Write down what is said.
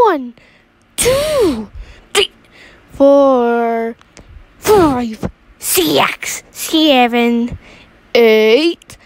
1, 2, 3, 4, 5, 6, 7, 8,